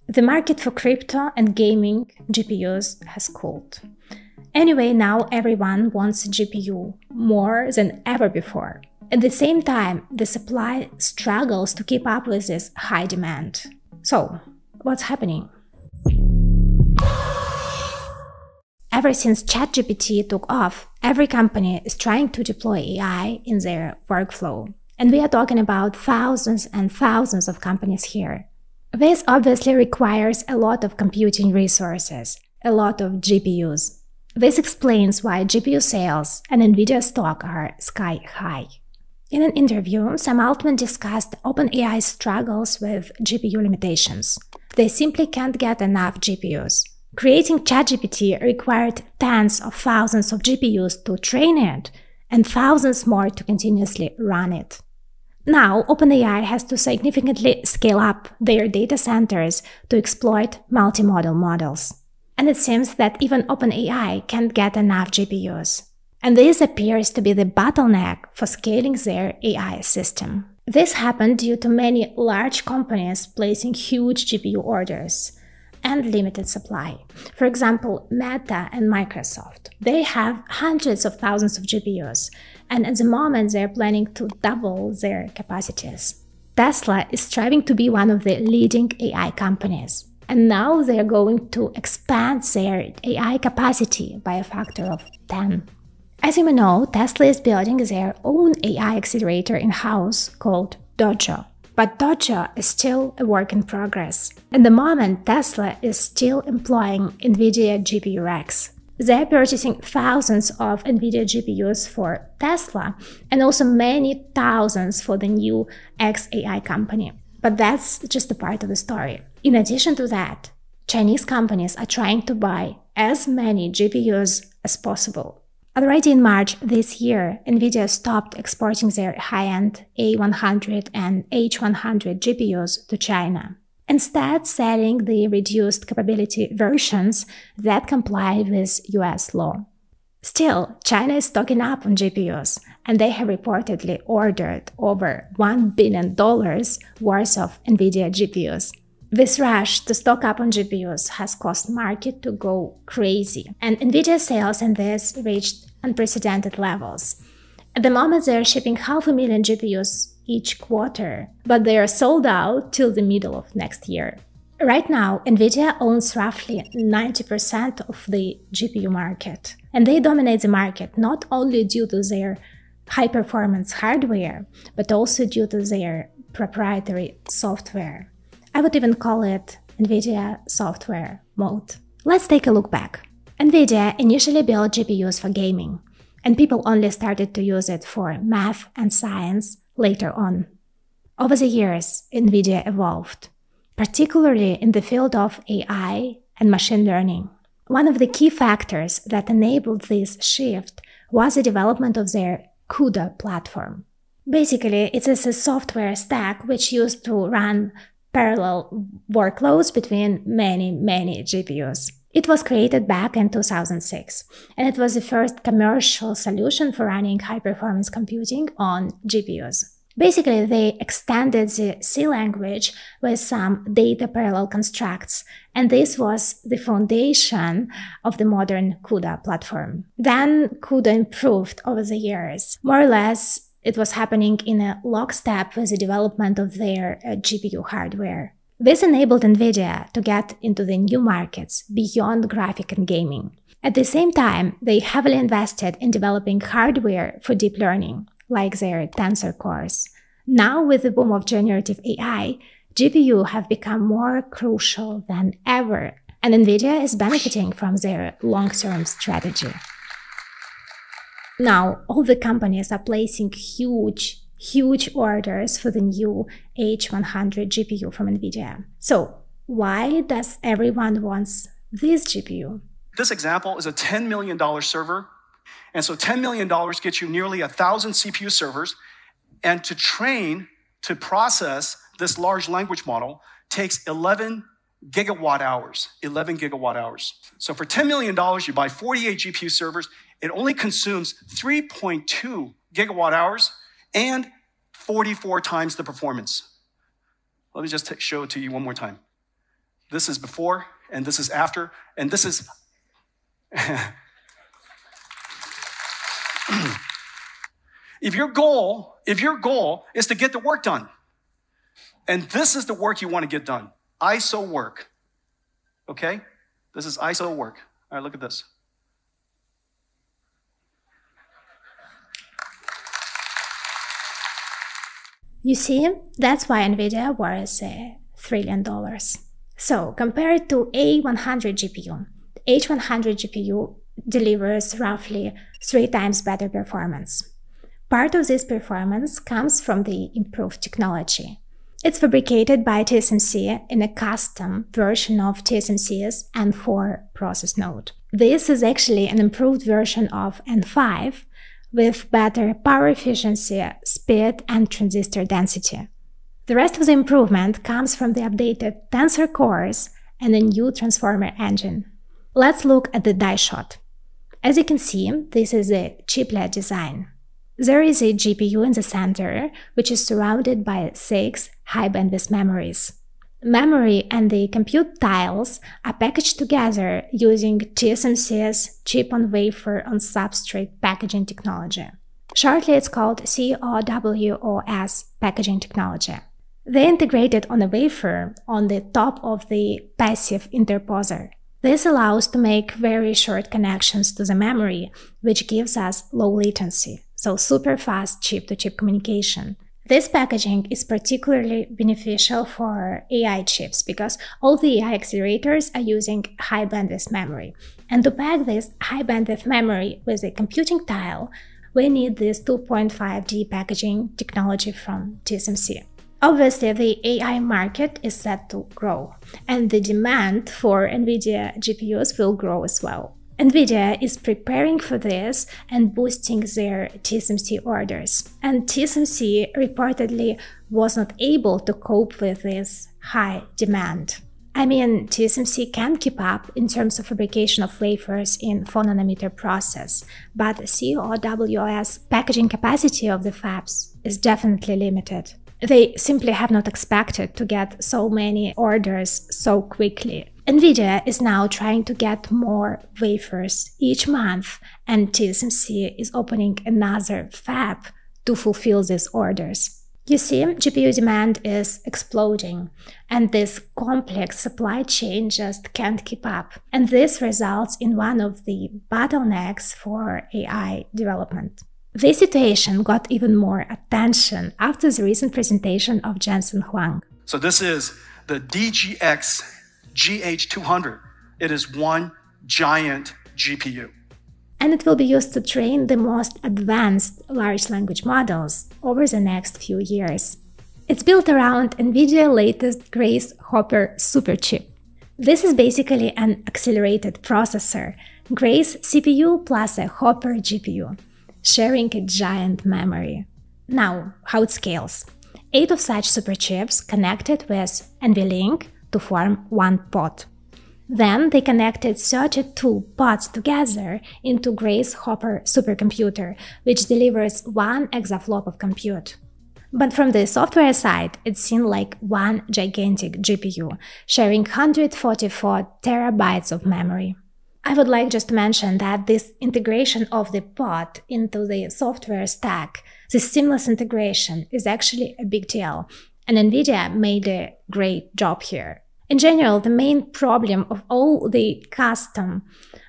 The market for crypto and gaming GPUs has cooled. Anyway, now everyone wants a GPU more than ever before. At the same time, the supply struggles to keep up with this high demand. So, what's happening? Ever since ChatGPT took off, every company is trying to deploy AI in their workflow. And we are talking about thousands and thousands of companies here. This obviously requires a lot of computing resources, a lot of GPUs. This explains why GPU sales and NVIDIA stock are sky high. In an interview, Sam Altman discussed OpenAI's struggles with GPU limitations. They simply can't get enough GPUs. Creating ChatGPT required tens of thousands of GPUs to train it and thousands more to continuously run it. Now, OpenAI has to significantly scale up their data centers to exploit multimodal models. And it seems that even OpenAI can't get enough GPUs. And this appears to be the bottleneck for scaling their AI system. This happened due to many large companies placing huge GPU orders and limited supply. For example, Meta and Microsoft. They have hundreds of thousands of GPUs, and at the moment they're planning to double their capacities. Tesla is striving to be one of the leading AI companies, and now they're going to expand their AI capacity by a factor of 10. As you may know, Tesla is building their own AI accelerator in-house called Dojo. But Dojo is still a work in progress. At the moment, Tesla is still employing NVIDIA GPU racks. They're purchasing thousands of NVIDIA GPUs for Tesla and also many thousands for the new XAI company. But that's just a part of the story. In addition to that, Chinese companies are trying to buy as many GPUs as possible. Already in March this year, NVIDIA stopped exporting their high-end A100 and H100 GPUs to China, instead selling the reduced capability versions that comply with US law. Still, China is stocking up on GPUs, and they have reportedly ordered over $1 billion worth of NVIDIA GPUs. This rush to stock up on GPUs has caused the market to go crazy, and NVIDIA sales in this reached unprecedented levels. At the moment, they are shipping 500,000 GPUs each quarter, but they are sold out till the middle of next year. Right now, NVIDIA owns roughly 90% of the GPU market, and they dominate the market not only due to their high-performance hardware, but also due to their proprietary software. I would even call it NVIDIA software mode. Let's take a look back. NVIDIA initially built GPUs for gaming, and people only started to use it for math and science later on. Over the years, NVIDIA evolved, particularly in the field of AI and machine learning. One of the key factors that enabled this shift was the development of their CUDA platform. Basically, it is a software stack which used to run parallel workloads between many GPUs. It was created back in 2006, and it was the first commercial solution for running high-performance computing on GPUs. Basically, they extended the C language with some data parallel constructs, and this was the foundation of the modern CUDA platform. Then CUDA improved over the years. More or less, it was happening in a lockstep with the development of their GPU hardware. This enabled NVIDIA to get into the new markets beyond graphic and gaming. At the same time, they heavily invested in developing hardware for deep learning, like their Tensor cores. Now, with the boom of generative AI, GPU have become more crucial than ever, and NVIDIA is benefiting from their long-term strategy. Now, all the companies are placing huge orders for the new H100 GPU from NVIDIA. So, why does everyone want this GPU? This example is a $10 million server. And so $10 million gets you nearly 1,000 CPU servers. And to process this large language model takes 11 gigawatt hours. 11 gigawatt hours. So for $10 million, you buy 48 GPU servers. It only consumes 3.2 gigawatt hours and 44 times the performance. Let me just show it to you one more time. This is before, and this is after, and this is... If your goal is to get the work done, and this is the work you want to get done, ISO work, okay? This is ISO work. All right, look at this. You see, that's why NVIDIA was $1 trillion. So, compared to A100 GPU, H100 GPU delivers roughly 3 times better performance. Part of this performance comes from the improved technology. It's fabricated by TSMC in a custom version of TSMC's N4 process node. This is actually an improved version of N5 with better power efficiency, speed, and transistor density. The rest of the improvement comes from the updated tensor cores and a new transformer engine. Let's look at the die shot. As you can see, this is a chiplet design. There is a GPU in the center, which is surrounded by 6 high-bandwidth memories. Memory and the compute tiles are packaged together using TSMC's chip-on-wafer-on-substrate packaging technology. Shortly, it's called CoWoS packaging technology. They integrate it on a wafer on the top of the passive interposer. This allows to make very short connections to the memory, which gives us low latency, so super fast chip-to-chip communication. This packaging is particularly beneficial for AI chips because all the AI accelerators are using high bandwidth memory. And to pack this high bandwidth memory with a computing tile, we need this 2.5D packaging technology from TSMC. Obviously, the AI market is set to grow, and the demand for NVIDIA GPUs will grow as well. NVIDIA is preparing for this and boosting their TSMC orders. And TSMC reportedly was not able to cope with this high demand. I mean, TSMC can keep up in terms of fabrication of wafers in 4nm process, but CoWoS packaging capacity of the fabs is definitely limited. They simply have not expected to get so many orders so quickly. NVIDIA is now trying to get more wafers each month, and TSMC is opening another fab to fulfill these orders. You see, GPU demand is exploding, and this complex supply chain just can't keep up. And this results in one of the bottlenecks for AI development. This situation got even more attention after the recent presentation of Jensen Huang. So this is the DGX GH200. It is one giant GPU. And it will be used to train the most advanced large language models over the next few years. It's built around NVIDIA's latest Grace Hopper superchip. This is basically an accelerated processor, Grace CPU plus a Hopper GPU, sharing a giant memory. Now, how it scales. 8 of such superchips connected with NVLink to form one pod. Then they connected 32 pods together into Grace Hopper supercomputer, which delivers 1 exaflop of compute. But from the software side, it seemed like one gigantic GPU, sharing 144 terabytes of memory. I would like just to mention that this integration of the pod into the software stack, this seamless integration, is actually a big deal, and NVIDIA made a great job here. In general, the main problem of all the custom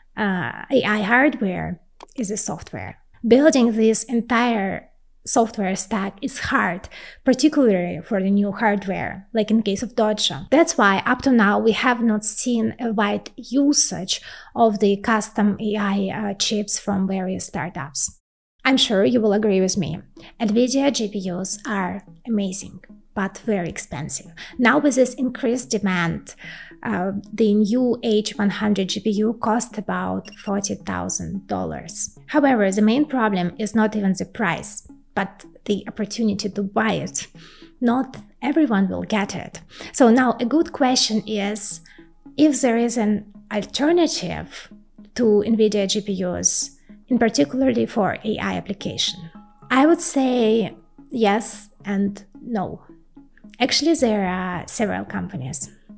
AI hardware is the software. Building this entire software stack is hard, particularly for the new hardware, like in case of Dojo. That's why up to now we have not seen a wide usage of the custom AI chips from various startups. I'm sure you will agree with me. NVIDIA GPUs are amazing, but very expensive. Now with this increased demand, the new H100 GPU cost about $40,000. However, the main problem is not even the price, but the opportunity to buy it. Not everyone will get it. So now a good question is, if there is an alternative to NVIDIA GPUs, in particularly for AI application. I would say yes and no. Actually, there are several companies.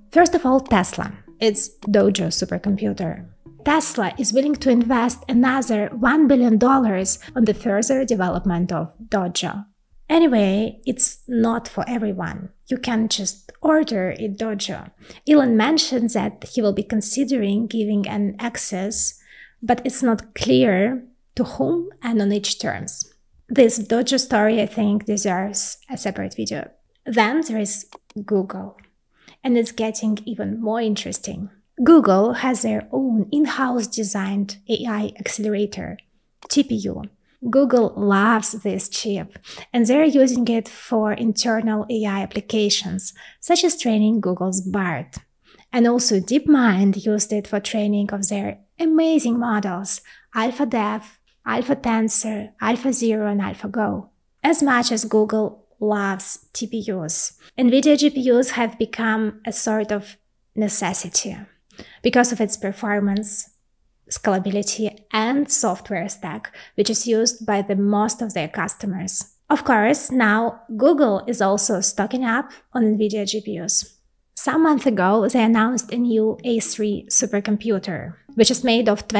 First of all, Tesla. It's Dojo supercomputer. Tesla is willing to invest another $1 billion on the further development of Dojo. Anyway, it's not for everyone. You can't just order a Dojo. Elon mentioned that he will be considering giving an access, but it's not clear to whom and on which terms. This Dojo story, I think, deserves a separate video. Then there is Google, and it's getting even more interesting. Google has their own in-house designed AI accelerator, TPU. Google loves this chip, and they're using it for internal AI applications, such as training Google's BART. And also DeepMind used it for training of their amazing models, AlphaDev, AlphaTensor, AlphaZero, and AlphaGo. As much as Google loves TPUs, NVIDIA GPUs have become a sort of necessity because of its performance, scalability, and software stack, which is used by the most of their customers. Of course, now Google is also stocking up on NVIDIA GPUs. Some months ago, they announced a new A3 supercomputer, which is made of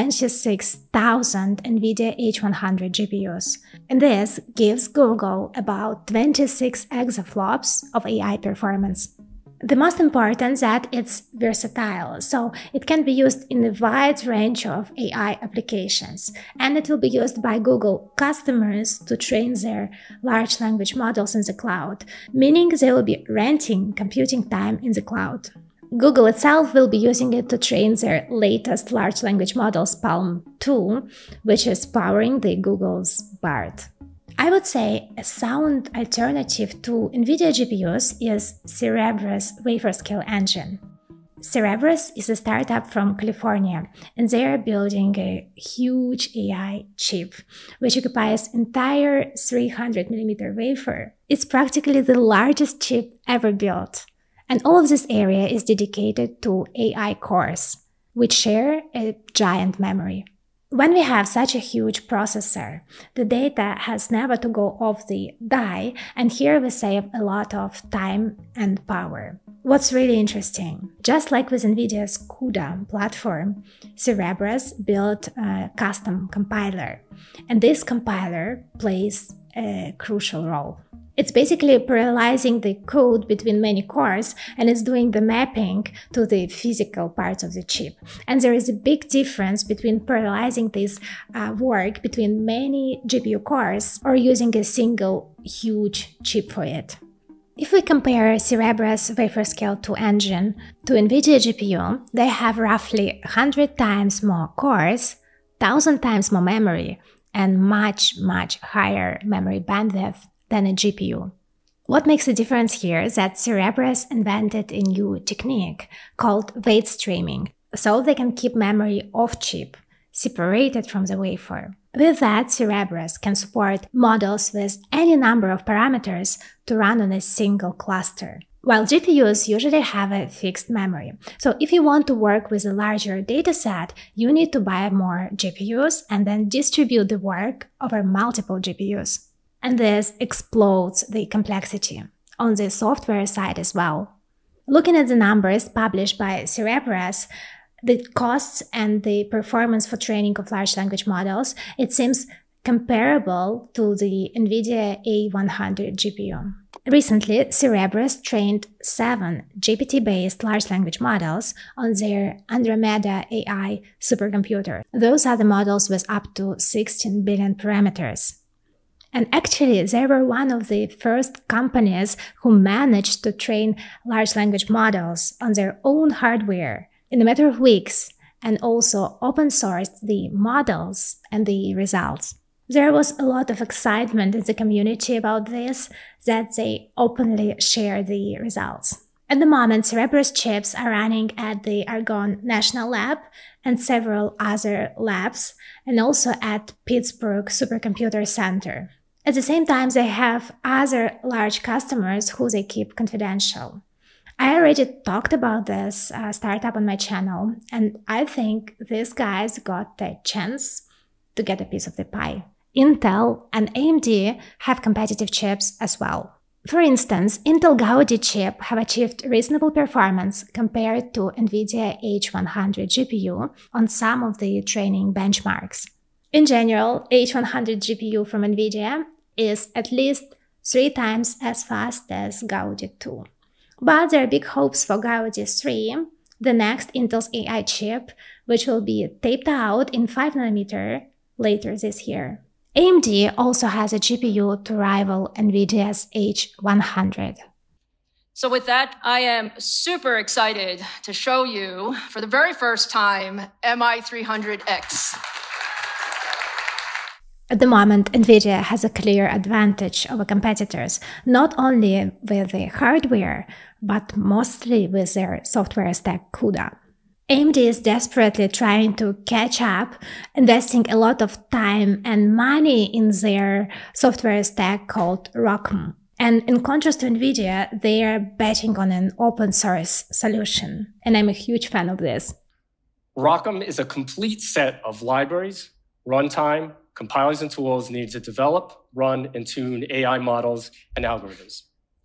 26,000 NVIDIA H100 GPUs. And this gives Google about 26 exaflops of AI performance. The most important is that it's versatile, so it can be used in a wide range of AI applications, and it will be used by Google customers to train their large language models in the cloud, meaning they will be renting computing time in the cloud. Google itself will be using it to train their latest large language models, Palm 2, which is powering the Google's BART. I would say a sound alternative to NVIDIA GPUs is Cerebrus wafer scale engine. Cerebrus is a startup from California, and they are building a huge AI chip, which occupies entire 300mm wafer. It's practically the largest chip ever built. And all of this area is dedicated to AI cores, which share a giant memory. When we have such a huge processor, the data has never to go off the die, and here we save a lot of time and power. What's really interesting, just like with NVIDIA's CUDA platform, Cerebrus built a custom compiler, and this compiler plays a crucial role. It's basically parallelizing the code between many cores, and it's doing the mapping to the physical parts of the chip. And there is a big difference between parallelizing this work between many GPU cores or using a single huge chip for it. If we compare Cerebrus wafer scale 2 engine to NVIDIA GPU, they have roughly 100 times more cores, 1,000 times more memory, and much higher memory bandwidth than a GPU. What makes the difference here is that Cerebrus invented a new technique called weight streaming, so they can keep memory off-chip, separated from the wafer. With that, Cerebrus can support models with any number of parameters to run on a single cluster, while GPUs usually have a fixed memory. So if you want to work with a larger dataset, you need to buy more GPUs and then distribute the work over multiple GPUs. And this explodes the complexity on the software side as well. Looking at the numbers published by Cerebrus, the costs and the performance for training of large language models, it seems comparable to the NVIDIA A100 GPU. Recently, Cerebrus trained 7 GPT-based large language models on their Andromeda AI supercomputer. Those are the models with up to 16 billion parameters. And actually, they were one of the first companies who managed to train large language models on their own hardware in a matter of weeks, and also open-sourced the models and the results. There was a lot of excitement in the community about this, that they openly share the results. At the moment, Cerebrus chips are running at the Argonne National Lab and several other labs, and also at Pittsburgh Supercomputer Center. At the same time, they have other large customers who they keep confidential. I already talked about this startup on my channel, and I think these guys got the chance to get a piece of the pie. Intel and AMD have competitive chips as well. For instance, Intel Gaudi chip have achieved reasonable performance compared to NVIDIA H100 GPU on some of the training benchmarks. In general, H100 GPU from NVIDIA is at least 3 times as fast as Gaudi 2. But there are big hopes for Gaudi 3, the next Intel's AI chip, which will be taped out in 5nm later this year. AMD also has a GPU to rival NVIDIA's H100. So with that, I am super excited to show you, for the very first time, MI300X. At the moment, NVIDIA has a clear advantage over competitors, not only with the hardware, but mostly with their software stack CUDA. AMD is desperately trying to catch up, investing a lot of time and money in their software stack called ROCm. And in contrast to NVIDIA, they are betting on an open source solution. And I'm a huge fan of this. ROCm is a complete set of libraries, runtime, compilers, and tools needed to develop, run, and tune AI models and algorithms.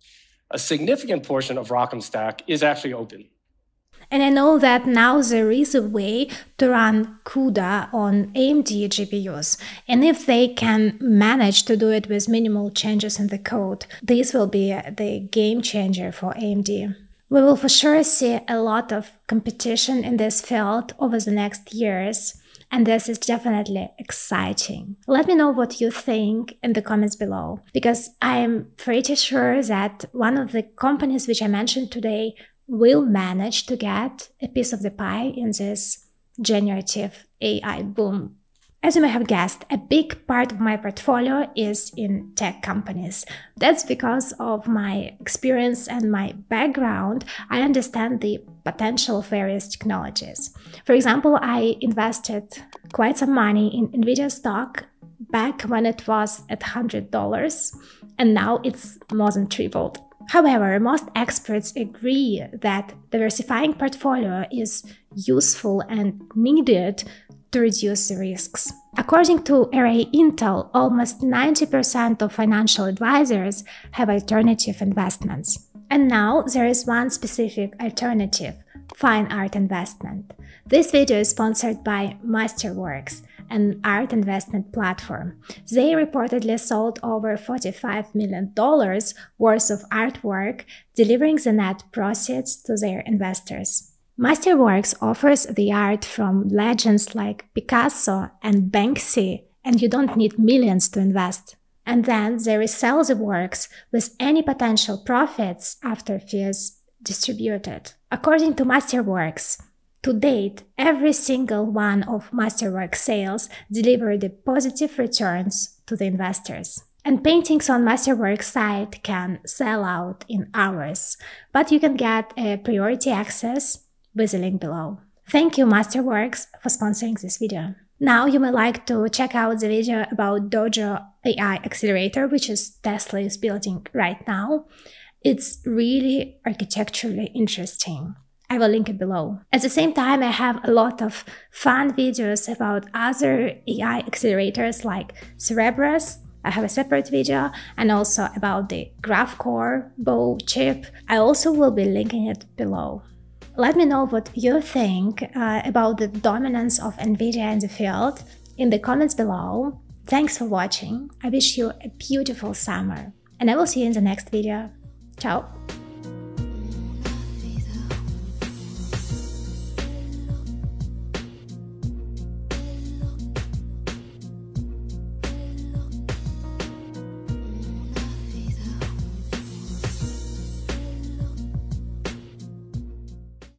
A significant portion of ROCm stack is actually open. And I know that now there is a way to run CUDA on AMD GPUs. And if they can manage to do it with minimal changes in the code, this will be the game changer for AMD. We will for sure see a lot of competition in this field over the next years. And this is definitely exciting. Let me know what you think in the comments below, because I am pretty sure that one of the companies which I mentioned today will manage to get a piece of the pie in this generative AI boom. As you may have guessed, a big part of my portfolio is in tech companies. That's because of my experience and my background. I understand the potential of various technologies. For example, I invested quite some money in NVIDIA stock back when it was at $100, and now it's more than tripled. However, most experts agree that diversifying portfolio is useful and needed to reduce the risks. According to Array Intel, almost 90% of financial advisors have alternative investments. And now there is one specific alternative, fine art investment. This video is sponsored by Masterworks, an art investment platform. They reportedly sold over $45 million worth of artwork, delivering the net proceeds to their investors. Masterworks offers the art from legends like Picasso and Banksy, and you don't need millions to invest. And then they resell the works with any potential profits after fees distributed. According to Masterworks, to date, every single one of Masterworks sales delivered positive returns to the investors. And paintings on Masterworks site can sell out in hours, but you can get a priority access with the link below. Thank you, Masterworks, for sponsoring this video. Now you may like to check out the video about Dojo AI accelerator, which is Tesla is building right now. It's really architecturally interesting. I will link it below. At the same time, I have a lot of fun videos about other AI accelerators like Cerebrus. I have a separate video, and also about the GraphCore Bow chip. I also will be linking it below. Let me know what you think about the dominance of NVIDIA in the field in the comments below. Thanks for watching. I wish you a beautiful summer, and I will see you in the next video. Ciao!